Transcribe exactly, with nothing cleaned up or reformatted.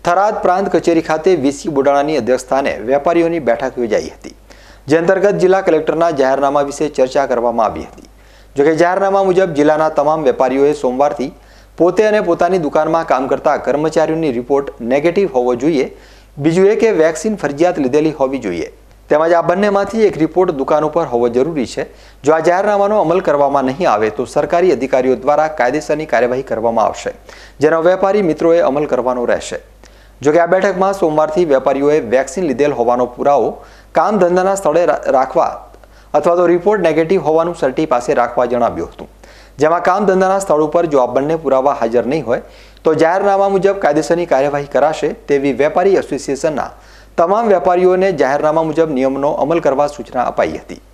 થરાદ પ્રાંત કચેરી ખાતે વીસી બોડાણાની અધ્યક્ષસ્થાને વેપારીઓની બેઠક યોજાઈ હતી, જે અંતર્ગત જિલ્લા કલેક્ટરના જાહેરનામા વિશે ચર્ચા કરવામાં આવી હતી। જોકે જાહેરનામા મુજબ જિલ્લાના તમામ વેપારીઓએ સોમવારથી પોતે અને પોતાની દુકાનમાં કામ કરતા કર્મચારીઓની રિપોર્ટ નેગેટિવ હોવો જોઈએ। બીજું એ કે વેક્સિન ફરજિયાત લીધેલી હોવી જોઈએ, તેમજ આ બંનેમાંથી એક રિપોર્ટ દુકાન ઉપર હોવો જરૂરી છે। જો આ જાહેરનામાનો અમલ કરવામાં નહીં આવે તો સરકારી અધિકારીઓ દ્વારા કાયદેસરની કાર્યવાહી કરવામાં આવશે, જેનો વેપારી મિત્રોએ અમલ કરવાનો રહેશે। જોકે આ બેઠકમાં સોમવારથી વેપારીઓએ વેક્સિન લીધેલ હોવાનો પુરાવો કામ ધંધાના સ્થળે રાખવા અથવા તો રિપોર્ટ નેગેટિવ હોવાનું સર્ટી પાસે રાખવા જણાવ્યું હતું, જેમાં કામ ધંધાના સ્થળ ઉપર જો આ બંને પુરાવા હાજર નહીં હોય તો જાહેરનામા મુજબ કાયદેસરની કાર્યવાહી કરાશે તેવી વેપારી એસોસિએશનના તમામ વેપારીઓને જાહેરનામા મુજબ નિયમનો અમલ કરવા સૂચના અપાઈ હતી।